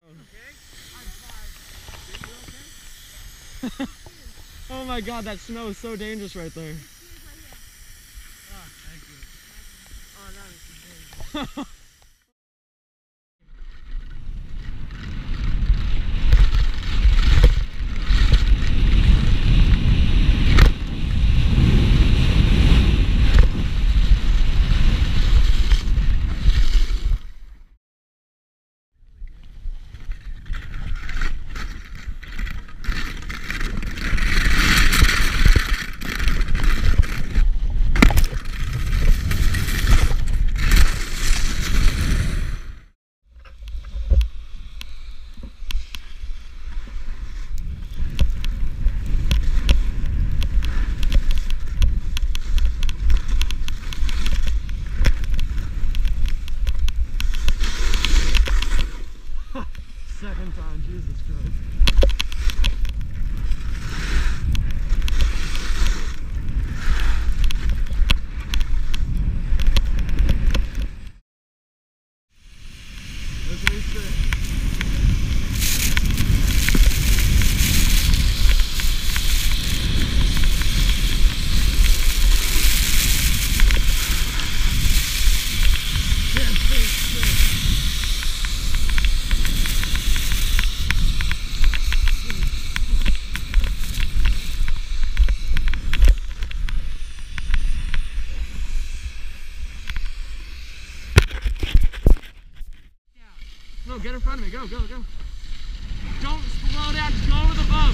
Oh my god, that snow is so dangerous right there. Oh, thank you. Oh, that was amazing. Second time, Jesus Christ. Look at me sit. No, get in front of me. Go, go, go. Don't slow down. Just go over the boat.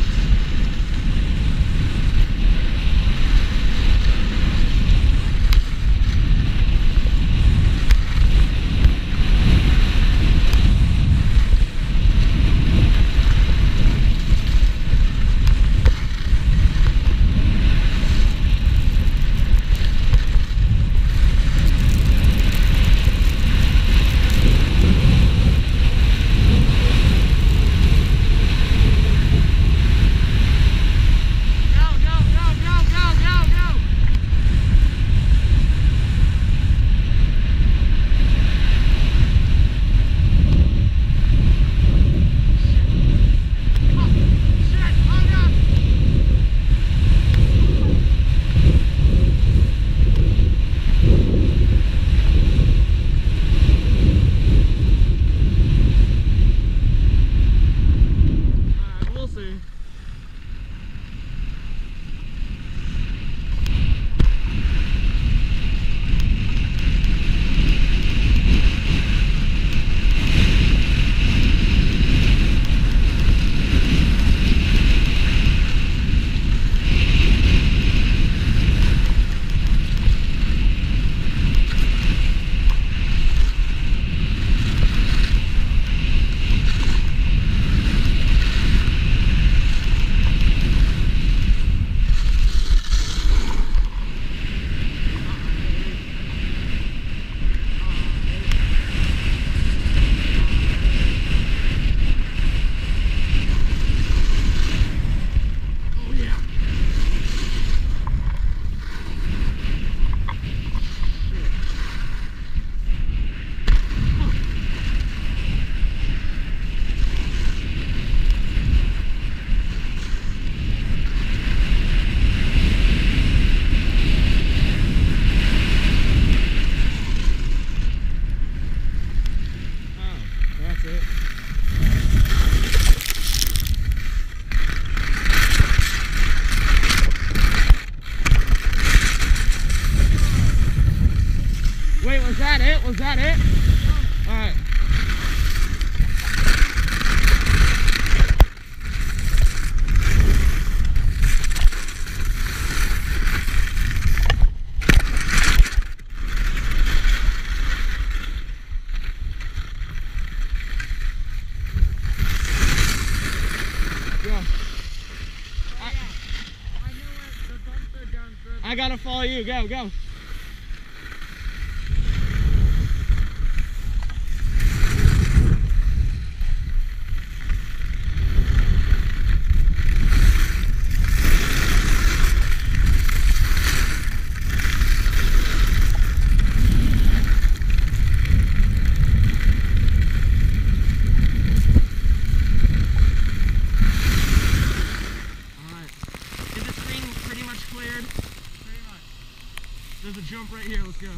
Wait, was that it? Was that it? All right. I gotta follow you. Go, go. There's a jump right here. Let's go.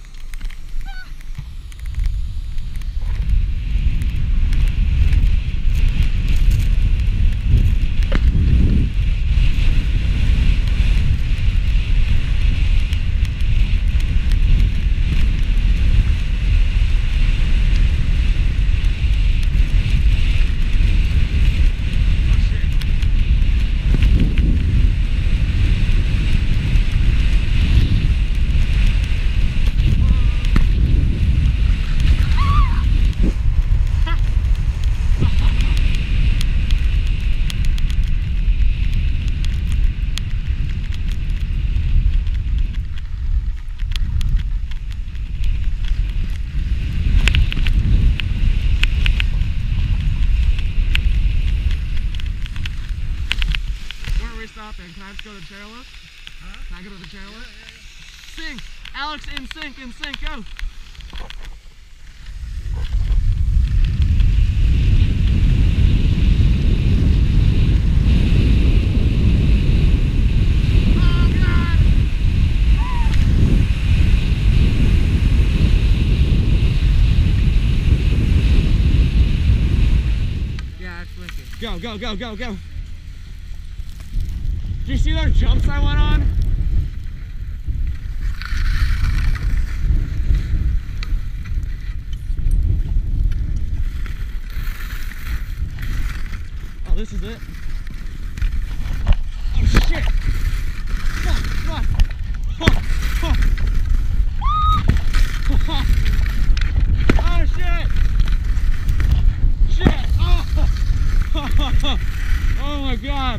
Stopping. Can I just go to the chairlift? Huh? Can I go to the chairlift? Yeah. Sink! Alex, in sync, go! Oh, God! Yeah, it's wicked. Go! Do you see those jumps I went on? Oh, this is it. Oh, shit! Fuck! Oh, shit! Shit! Oh! Oh my God!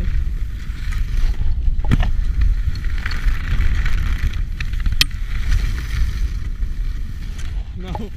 No.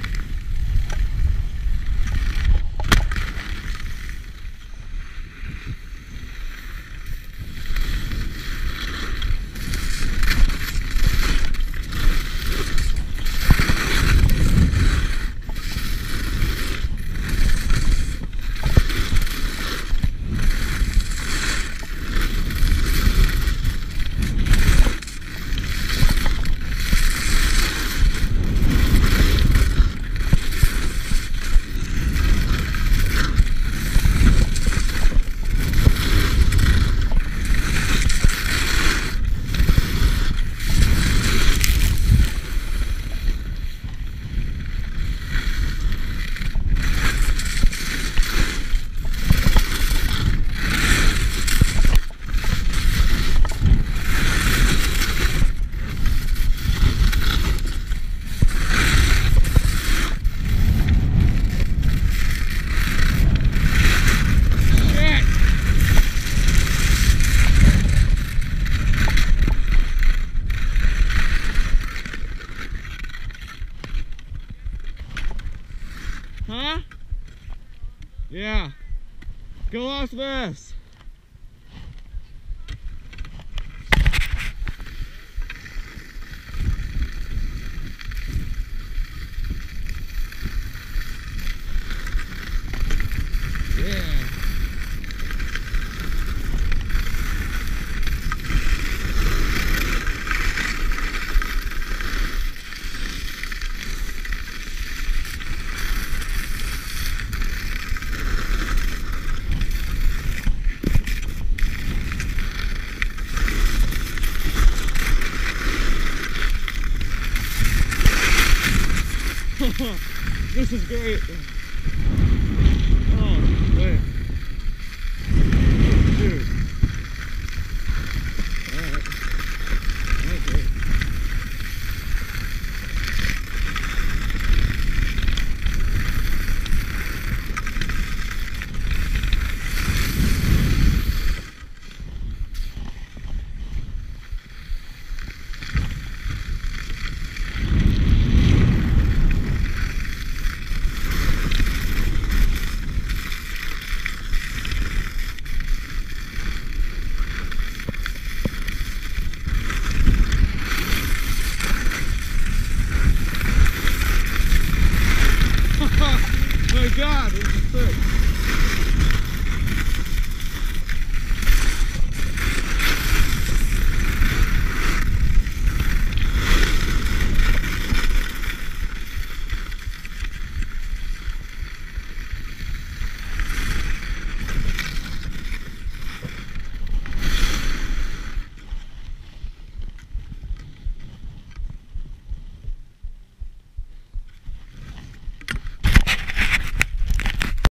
Huh? Yeah. Go off this. This is great.